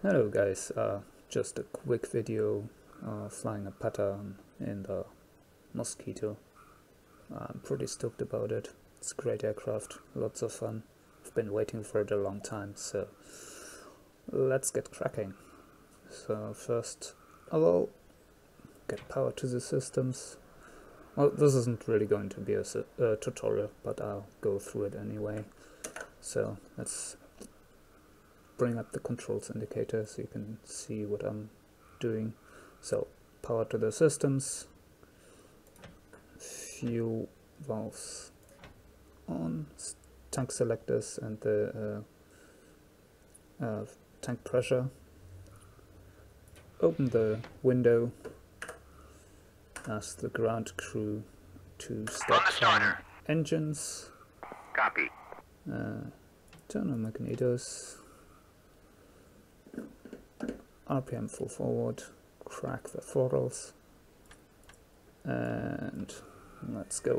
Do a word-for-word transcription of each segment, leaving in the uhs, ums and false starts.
Hello guys, uh, just a quick video uh, flying a pattern in the Mosquito. I'm pretty stoked about it. It's a great aircraft, lots of fun. I've been waiting for it a long time, so let's get cracking. So first of all, get power to the systems. Well, this isn't really going to be a, a tutorial, but I'll go through it anyway. So let's bring up the controls indicator so you can see what I'm doing. So power to the systems, fuel valves on, tank selectors and the uh, uh, tank pressure. Open the window, ask the ground crew to start firing engines. Copy. Uh, turn on magnetos. R P M full forward, crack the throttles, and let's go.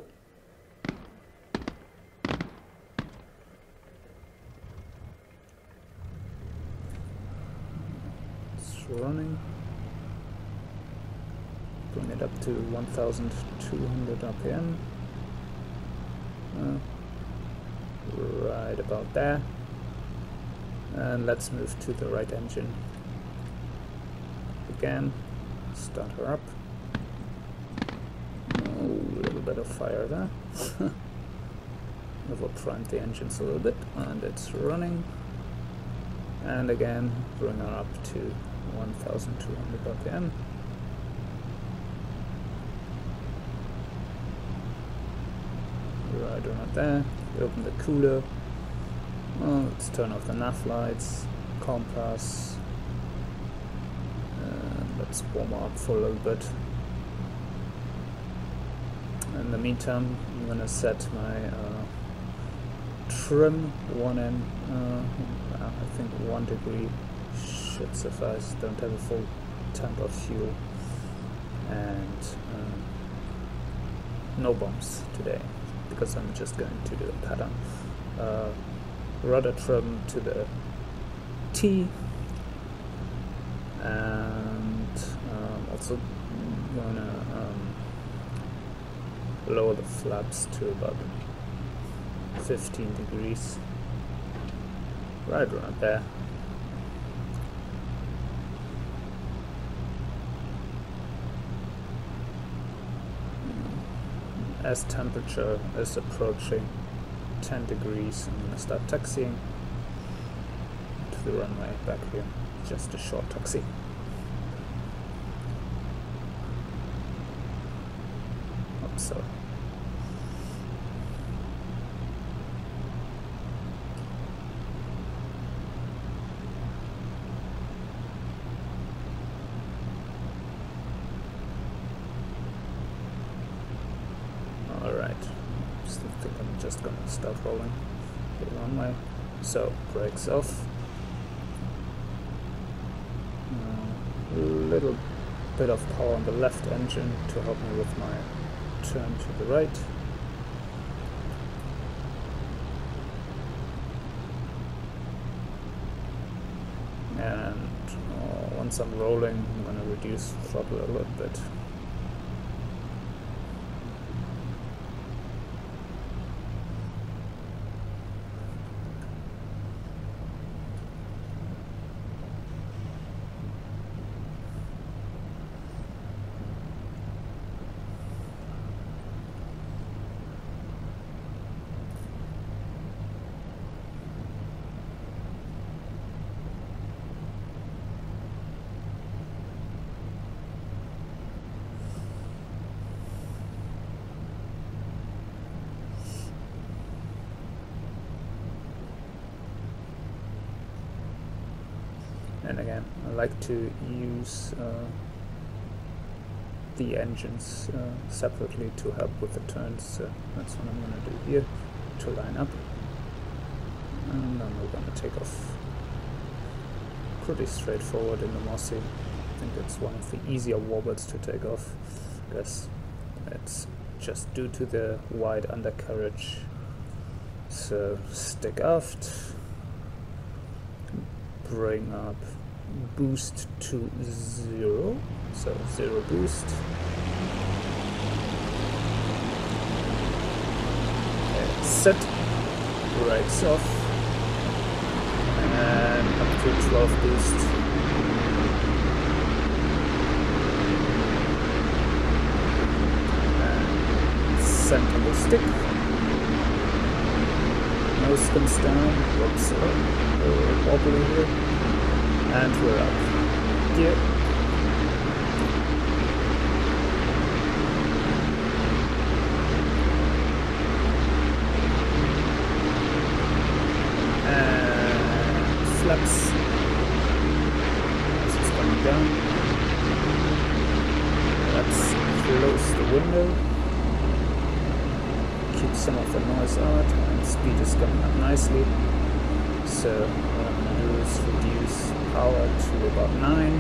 It's running. Bring it up to one thousand two hundred R P M. Uh, right about there. And let's move to the right engine. Again, start her up. Oh, a little bit of fire there. Over primed the engines a little bit, and it's running. And again, bring her up to one thousand two hundred R P M. Right around there. Open the cooler. Well, let's turn off the nav lights, compass. Let's warm up for a little bit. In the meantime, I'm gonna set my uh, trim one in. Uh, I think one degree should suffice. Don't have a full tank of fuel, and uh, no bombs today because I'm just going to do a pattern. Uh, rudder trim to the T. And um, also gonna um, lower the flaps to about fifteen degrees, right around there. As temperature is approaching ten degrees, I'm gonna start taxiing to the runway back here. Just a short taxi. Oops, sorry. Alright, still think I'm just gonna start rolling the runway. So, brakes off. A little bit of power on the left engine to help me with my turn to the right. And uh, once I'm rolling, I'm going to reduce throttle a little bit. And again, I like to use uh, the engines uh, separately to help with the turns, so that's what I'm going to do here, to line up. And then we're going to take off. Pretty straightforward in the Mossy. I think it's one of the easier wobbles to take off, because it's just due to the wide undercarriage. So stick aft, bring up boost to zero, so zero boost. Okay, set, brakes off, and up to twelve boost. And center the stick. Nose comes down. Whoops, a little wobbly here. And we're up. Gear. And flaps. This is coming down. Let's close the window. Keep some of the noise out, and speed is coming up nicely. So what I'm going to do is reduce power to about nine,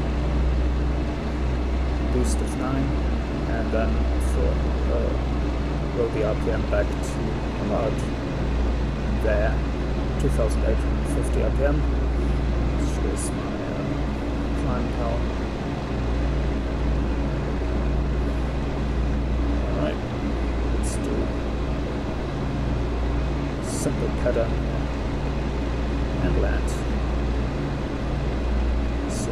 boost of nine, and then for uh, roll the R P M back to about there, two thousand eight hundred fifty R P M, which is my uh, climb power. Alright, let's do simple pattern and land. So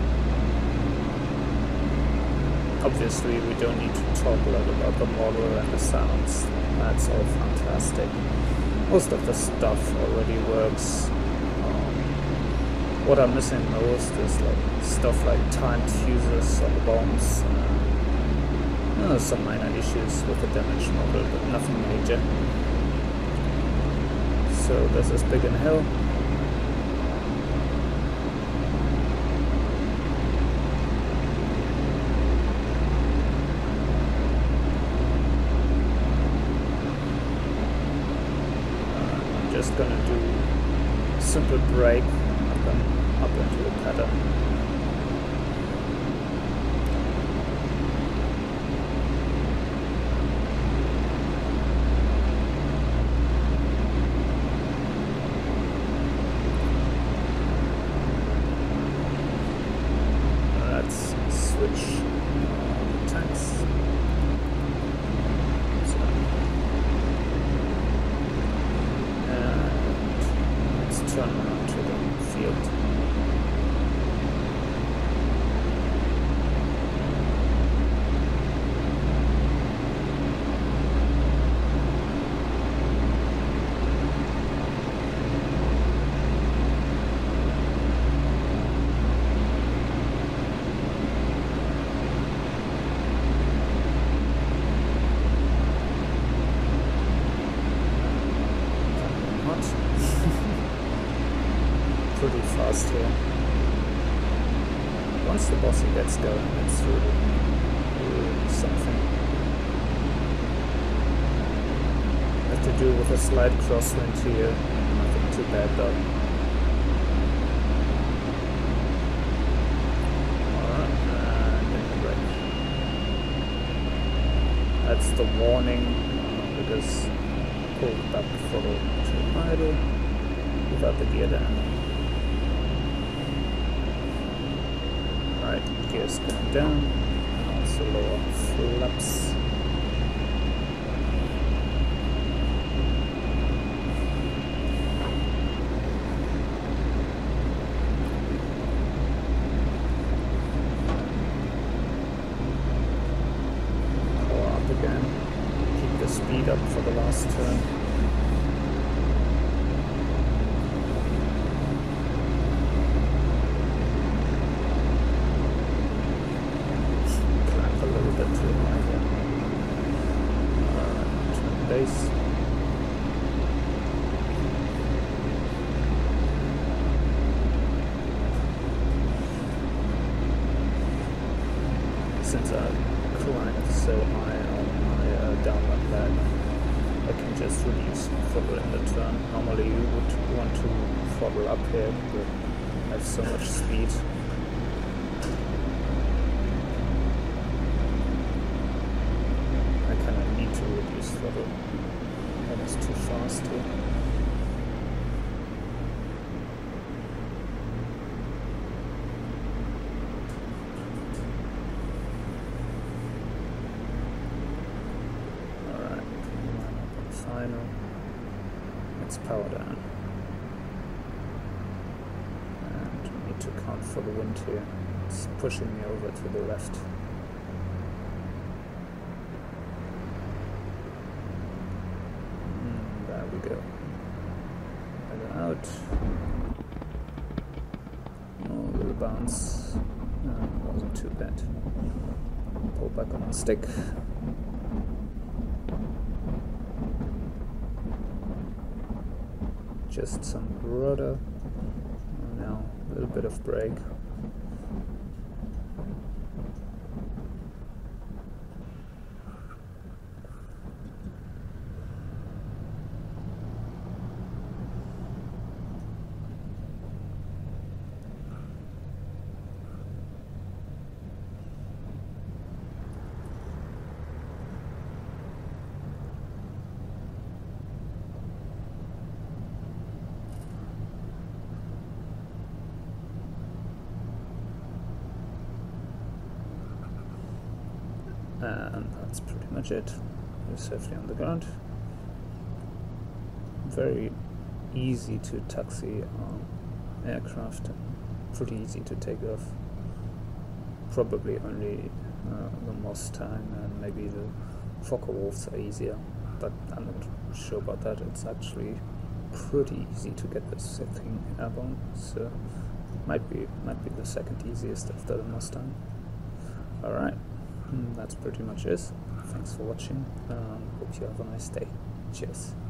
obviously we don't need to talk a lot about the model and the sounds. That's all fantastic. Most of the stuff already works. Um, what I'm missing most is like stuff like timed fuses on the bombs. Uh, uh, some minor issues with the damage model, but nothing major. So this is Biggin Hill. I'm just gonna do simple brake up and up into the pattern. Switch uh, tanks. So, and let's turn around to the field. Pretty fast here. Once the bossy gets going, it's really, really something. Have to do with a slight crosswind here. Nothing too bad though. Alright, and in the brake. That's the warning, uh, because pulled back throttle to idle without the gear down. Right, gears going down, and also lower flaps. Power up again, keep the speed up for the last turn. Base. Since I climbed so high on my uh, downward lag, I can just reduce throttle in the turn. Normally you would want to throttle up here, but I have so much speed. Throttle. Almost too fast here. It's power down. And we need to account for the wind here. It's pushing me over to the left. Mm, there we go. And out. Oh, little bounce. Uh, wasn't too bad. Pull back on the stick. Just some rudder. Oh, now a little bit of brake. And that's pretty much it. We're safely on the ground. Very easy to taxi um, aircraft, pretty easy to take off. Probably only uh, the Mustang and maybe the Fokker Wolves are easier, but I'm not sure about that. It's actually pretty easy to get this thing airborne, so might be might be the second easiest after the Mustang. All right. That's pretty much it. Thanks for watching. Um, hope you have a nice day. Cheers.